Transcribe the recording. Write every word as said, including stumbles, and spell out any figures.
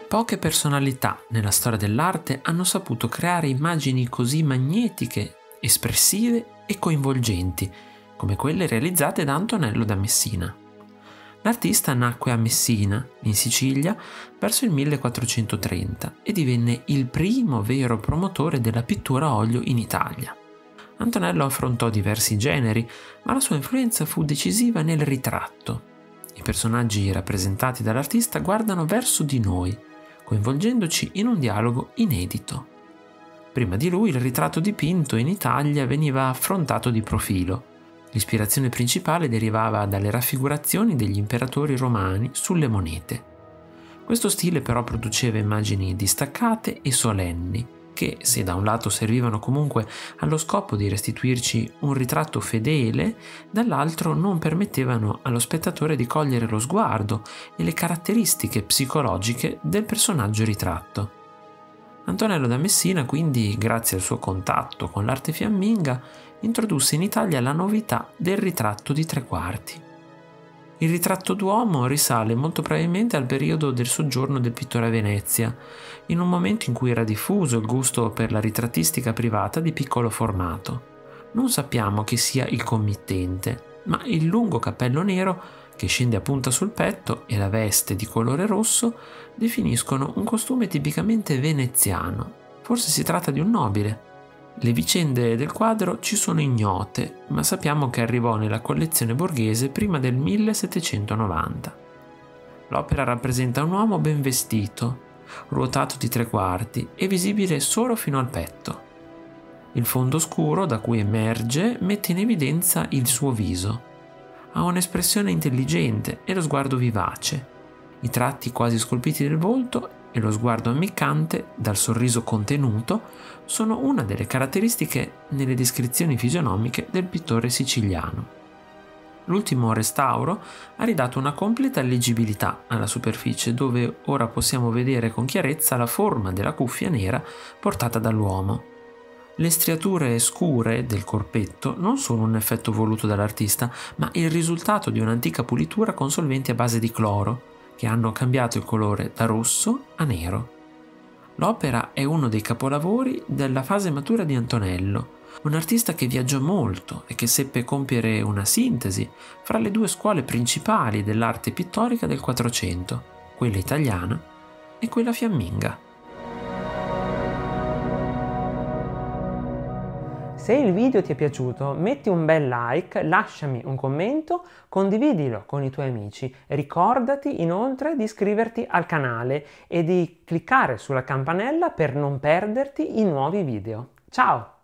Poche personalità nella storia dell'arte hanno saputo creare immagini così magnetiche, espressive e coinvolgenti, come quelle realizzate da Antonello da Messina. L'artista nacque a Messina, in Sicilia, verso il millequattrocentotrenta e divenne il primo vero promotore della pittura a olio in Italia. Antonello affrontò diversi generi, ma la sua influenza fu decisiva nel ritratto. I personaggi rappresentati dall'artista guardano verso di noi, coinvolgendoci in un dialogo inedito. Prima di lui il ritratto dipinto in Italia veniva affrontato di profilo. L'ispirazione principale derivava dalle raffigurazioni degli imperatori romani sulle monete. Questo stile però produceva immagini distaccate e solenni, che, se da un lato servivano comunque allo scopo di restituirci un ritratto fedele, dall'altro non permettevano allo spettatore di cogliere lo sguardo e le caratteristiche psicologiche del personaggio ritratto. Antonello da Messina, quindi, grazie al suo contatto con l'arte fiamminga, introdusse in Italia la novità del ritratto di tre quarti. Il ritratto d'uomo risale molto probabilmente al periodo del soggiorno del pittore a Venezia, in un momento in cui era diffuso il gusto per la ritrattistica privata di piccolo formato. Non sappiamo chi sia il committente, ma il lungo cappello nero che scende a punta sul petto e la veste di colore rosso definiscono un costume tipicamente veneziano. Forse si tratta di un nobile. Le vicende del quadro ci sono ignote, ma sappiamo che arrivò nella collezione borghese prima del millesettecentonovanta. L'opera rappresenta un uomo ben vestito, ruotato di tre quarti e visibile solo fino al petto. Il fondo scuro da cui emerge mette in evidenza il suo viso. Ha un'espressione intelligente e lo sguardo vivace. I tratti quasi scolpiti del volto e lo sguardo ammiccante, dal sorriso contenuto, sono una delle caratteristiche nelle descrizioni fisionomiche del pittore siciliano. L'ultimo restauro ha ridato una completa leggibilità alla superficie, dove ora possiamo vedere con chiarezza la forma della cuffia nera portata dall'uomo. Le striature scure del corpetto non sono un effetto voluto dall'artista, ma il risultato di un'antica pulitura con solventi a base di cloro, che hanno cambiato il colore da rosso a nero. L'opera è uno dei capolavori della fase matura di Antonello, un artista che viaggiò molto e che seppe compiere una sintesi fra le due scuole principali dell'arte pittorica del Quattrocento, quella italiana e quella fiamminga. Se il video ti è piaciuto, metti un bel like, lasciami un commento, condividilo con i tuoi amici. Ricordati inoltre di iscriverti al canale e di cliccare sulla campanella per non perderti i nuovi video. Ciao!